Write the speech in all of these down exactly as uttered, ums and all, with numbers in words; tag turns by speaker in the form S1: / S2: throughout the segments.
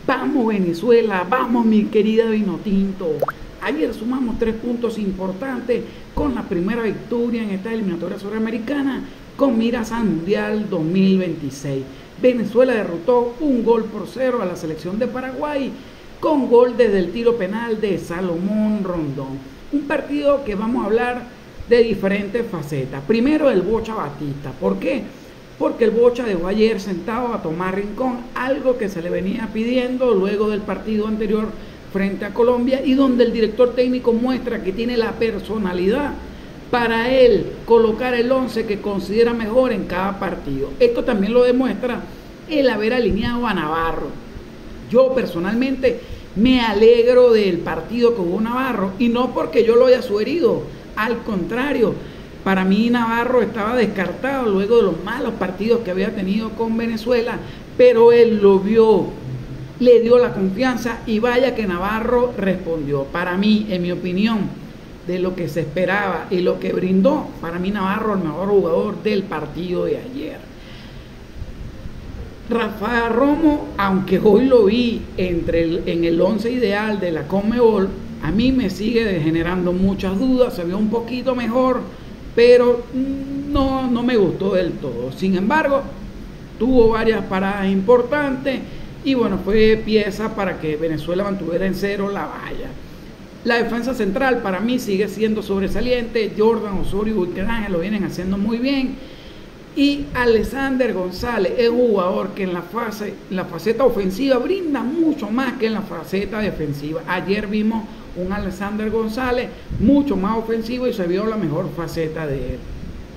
S1: Vamos Venezuela, vamos mi querida Vinotinto. Ayer sumamos tres puntos importantes con la primera victoria en esta eliminatoria suramericana con miras al Mundial dos mil veintiséis. Venezuela derrotó un gol por cero a la selección de Paraguay con gol desde el tiro penal de Salomón Rondón. Un partido que vamos a hablar de diferentes facetas. Primero el Bocha Batista. ¿Por qué? Porque el Bocha dejó ayer sentado a Tomás Rincón, algo que se le venía pidiendo luego del partido anterior frente a Colombia y donde el director técnico muestra que tiene la personalidad para él colocar el once que considera mejor en cada partido. Esto también lo demuestra el haber alineado a Navarro. Yo personalmente me alegro del partido que hubo Navarro y no porque yo lo haya sugerido, al contrario. Para mí Navarro estaba descartado luego de los malos partidos que había tenido con Venezuela, pero él lo vio, le dio la confianza y vaya que Navarro respondió. Para mí, en mi opinión, de lo que se esperaba y lo que brindó, para mí Navarro el mejor jugador del partido de ayer. Rafael Romo, aunque hoy lo vi entre el, en el once ideal de la Conmebol, a mí me sigue generando muchas dudas, se vio un poquito mejor, pero no, no me gustó del todo. Sin embargo, tuvo varias paradas importantes y bueno, fue pieza para que Venezuela mantuviera en cero la valla. La defensa central para mí sigue siendo sobresaliente. Jordan Osorio y Wilker Ángel lo vienen haciendo muy bien. Y Alexander González es un jugador que en la, fase, en la faceta ofensiva brinda mucho más que en la faceta defensiva. Ayer vimos un Alexander González mucho más ofensivo y se vio la mejor faceta de él.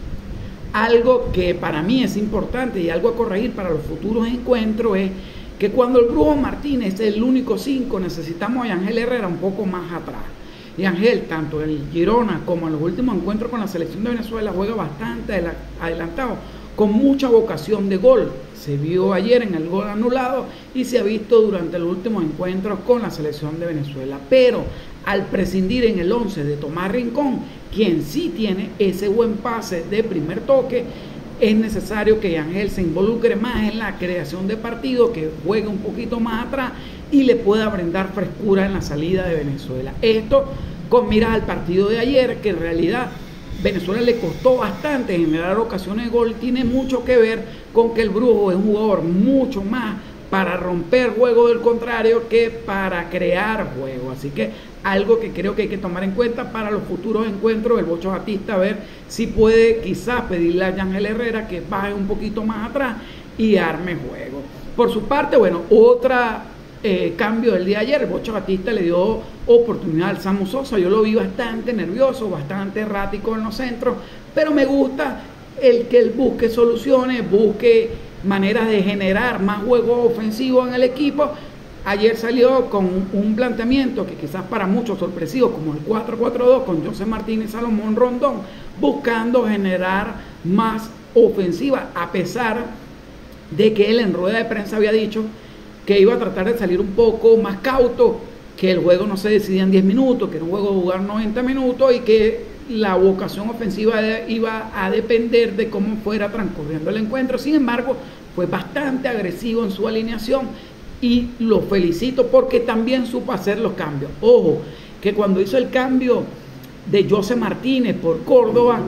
S1: Algo que para mí es importante y algo a corregir para los futuros encuentros es que cuando el Brujo Martínez es el único cinco, necesitamos a Yangel Herrera un poco más atrás. Yangel, tanto en el Girona como en los últimos encuentros con la selección de Venezuela, juega bastante adelantado, con mucha vocación de gol. Se vio ayer en el gol anulado y se ha visto durante los últimos encuentros con la selección de Venezuela. Pero al prescindir en el once de Tomás Rincón, quien sí tiene ese buen pase de primer toque, es necesario que Yangel se involucre más en la creación de partido, que juegue un poquito más atrás y le pueda brindar frescura en la salida de Venezuela. Esto con miras al partido de ayer, que en realidad Venezuela le costó bastante generar ocasiones de gol, tiene mucho que ver con que el Brujo es un jugador mucho más para romper juego del contrario que para crear juego. Así que algo que creo que hay que tomar en cuenta para los futuros encuentros del Bocha Batista, a ver si puede quizás pedirle a Yangel Herrera que baje un poquito más atrás y arme juego. Por su parte, bueno, otra eh, cambio del día de ayer, el Bocha Batista le dio oportunidad al Samu Sosa. Yo lo vi bastante nervioso, bastante errático en los centros, pero me gusta el que él busque soluciones, busque maneras de generar más juego ofensivo en el equipo. Ayer salió con un planteamiento que quizás para muchos sorpresivo, como el cuatro cuatro dos con José Martínez y Salomón Rondón, buscando generar más ofensiva, a pesar de que él en rueda de prensa había dicho que iba a tratar de salir un poco más cauto, que el juego no se decidía en diez minutos, que era un juego de jugar noventa minutos y que la vocación ofensiva de, iba a depender de cómo fuera transcurriendo el encuentro. Sin embargo, fue bastante agresivo en su alineación y lo felicito porque también supo hacer los cambios. Ojo, que cuando hizo el cambio de José Martínez por Córdoba,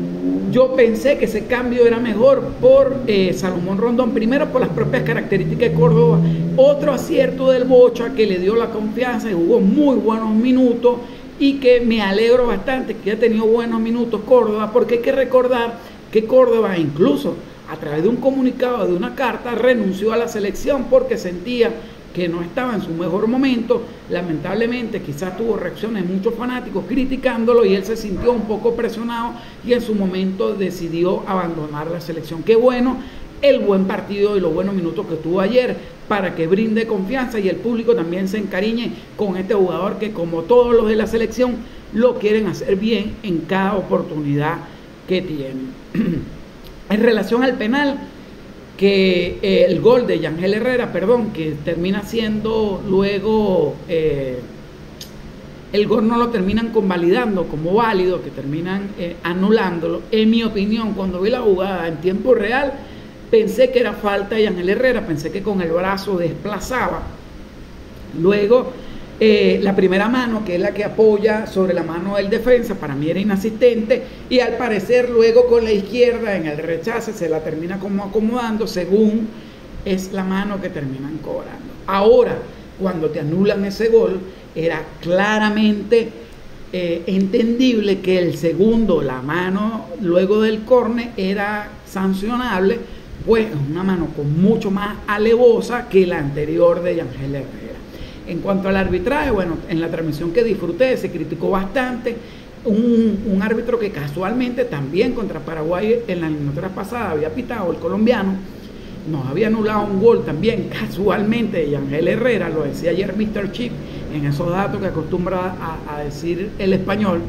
S1: yo pensé que ese cambio era mejor por eh, Salomón Rondón, primero por las propias características de Córdoba, otro acierto del Bocha que le dio la confianza y jugó muy buenos minutos, y que me alegro bastante que haya tenido buenos minutos Córdoba, porque hay que recordar que Córdoba incluso a través de un comunicado, de una carta, renunció a la selección porque sentía que no estaba en su mejor momento. Lamentablemente quizás tuvo reacciones de muchos fanáticos criticándolo y él se sintió un poco presionado y en su momento decidió abandonar la selección. Qué bueno el buen partido y los buenos minutos que tuvo ayer para que brinde confianza y el público también se encariñe con este jugador que, como todos los de la selección, lo quieren hacer bien en cada oportunidad que tienen. En relación al penal, que eh, el gol de Yangel Herrera, perdón, que termina siendo luego, eh, el gol no lo terminan convalidando como válido, que terminan eh, anulándolo. En mi opinión, cuando vi la jugada en tiempo real, pensé que era falta de Yangel Herrera, pensé que con el brazo desplazaba Luego, eh, la primera mano, que es la que apoya sobre la mano del defensa, para mí era inasistente, y al parecer luego con la izquierda en el rechace se la termina como acomodando, según es la mano que terminan cobrando. Ahora, cuando te anulan ese gol, era claramente eh, entendible que el segundo, la mano luego del córner, era sancionable, pues es una mano con mucho más alevosa que la anterior de Yangel Herrera. En cuanto al arbitraje, bueno, en la transmisión que disfruté se criticó bastante. Un, un árbitro que casualmente también contra Paraguay en la eliminatoria pasada había pitado, el colombiano, nos había anulado un gol también casualmente de Yangel Herrera, lo decía ayer míster Chip en esos datos que acostumbra a, a decir el español,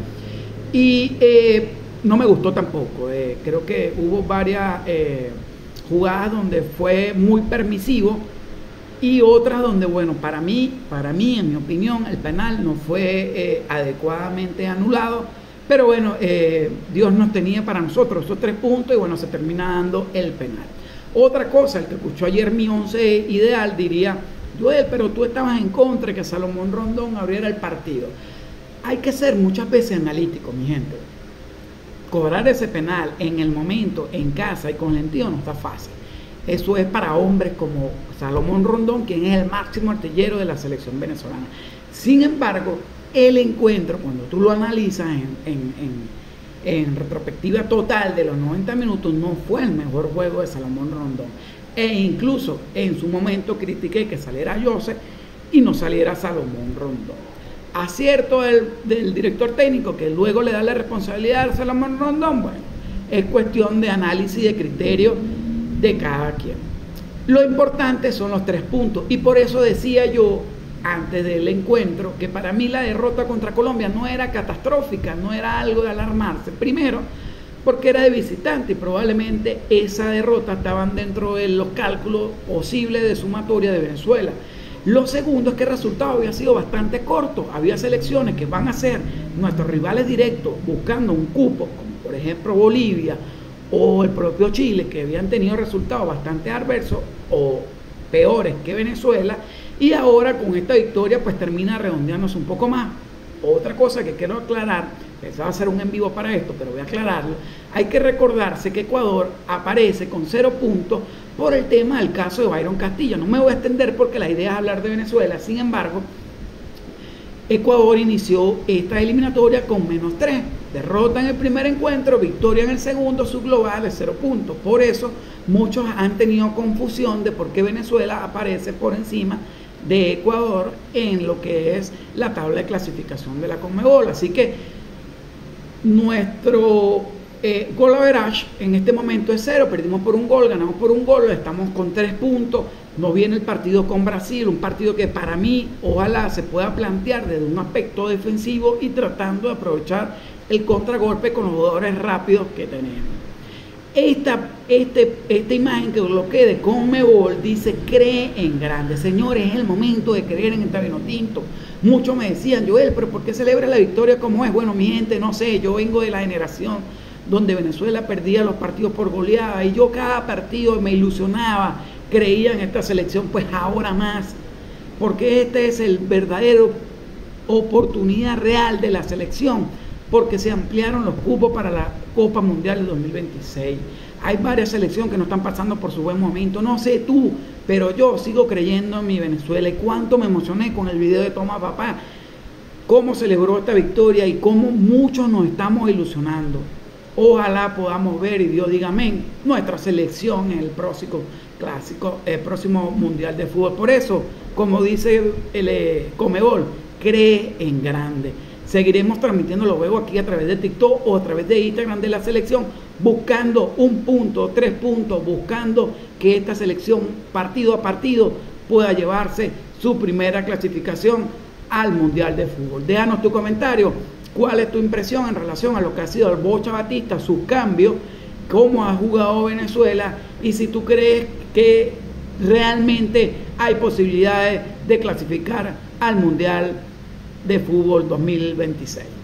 S1: y eh, no me gustó tampoco. Eh, creo que hubo varias eh, jugadas donde fue muy permisivo y otras donde, bueno, para mí, para mí, en mi opinión, el penal no fue eh, adecuadamente anulado, pero bueno, eh, Dios nos tenía para nosotros esos tres puntos y bueno, se termina dando el penal. Otra cosa, el que escuchó ayer mi once ideal diría, Joel, pero tú estabas en contra de que Salomón Rondón abriera el partido. Hay que ser muchas veces analítico, mi gente. Cobrar ese penal en el momento, en casa y con lentido no está fácil. Eso es para hombres como Salomón Rondón, quien es el máximo artillero de la selección venezolana. Sin embargo, el encuentro, cuando tú lo analizas en, en, en, en retrospectiva total de los noventa minutos, no fue el mejor juego de Salomón Rondón. E incluso en su momento critiqué que saliera Joseph y no saliera Salomón Rondón. Acierto del, del director técnico, que luego le da la responsabilidad a Salomón Rondón, bueno, es cuestión de análisis y de criterio de cada quien. Lo importante son los tres puntos, y por eso decía yo antes del encuentro que para mí la derrota contra Colombia no era catastrófica, no era algo de alarmarse. Primero, porque era de visitante y probablemente esa derrota estaban dentro de los cálculos posibles de sumatoria de Venezuela. Lo segundo es que el resultado había sido bastante corto. Había selecciones que van a ser nuestros rivales directos buscando un cupo, como por ejemplo Bolivia o el propio Chile, que habían tenido resultados bastante adversos o peores que Venezuela, y ahora con esta victoria pues termina redondeándose un poco más. Otra cosa que quiero aclarar, pensaba hacer un en vivo para esto, pero voy a aclararlo. Hay que recordarse que Ecuador aparece con cero puntos por el tema del caso de Byron Castillo. No me voy a extender porque la idea es hablar de Venezuela. Sin embargo, Ecuador inició esta eliminatoria con menos tres. Derrota en el primer encuentro, victoria en el segundo, su global es cero puntos. Por eso muchos han tenido confusión de por qué Venezuela aparece por encima de Ecuador en lo que es la tabla de clasificación de la Conmebol. Así que nuestro eh, goal average en este momento es cero, perdimos por un gol, ganamos por un gol, estamos con tres puntos. Nos viene el partido con Brasil, un partido que para mí ojalá se pueda plantear desde un aspecto defensivo y tratando de aprovechar el contragolpe con los jugadores rápidos que tenemos. Esta, este, esta imagen que bloqueé de Conmebol dice cree en grande. Señores, es el momento de creer en esta Vinotinto. Muchos me decían, Joel, pero ¿por qué celebra la victoria como es? Bueno, mi gente, no sé, yo vengo de la generación donde Venezuela perdía los partidos por goleada y yo cada partido me ilusionaba, creía en esta selección, pues ahora más, porque esta es el verdadero oportunidad real de la selección, porque se ampliaron los cupos para la Copa Mundial de dos mil veintiséis. Hay varias selecciones que no están pasando por su buen momento, no sé tú, pero yo sigo creyendo en mi Venezuela. Y cuánto me emocioné con el video de Toma Papá, cómo celebró esta victoria y cómo muchos nos estamos ilusionando. Ojalá podamos ver, y Dios diga amén, nuestra selección en el próximo clásico, el próximo Mundial de Fútbol. Por eso, como dice el eh, Conmebol, cree en grande. Seguiremos transmitiendo los juegos aquí a través de TikTok o a través de Instagram de la selección, buscando un punto, tres puntos, buscando que esta selección partido a partido pueda llevarse su primera clasificación al Mundial de Fútbol. Déjanos tu comentario, cuál es tu impresión en relación a lo que ha sido el Bocha Batista, sus cambios, cómo ha jugado Venezuela y si tú crees que realmente hay posibilidades de clasificar al Mundial de Fútbol dos mil veintiséis.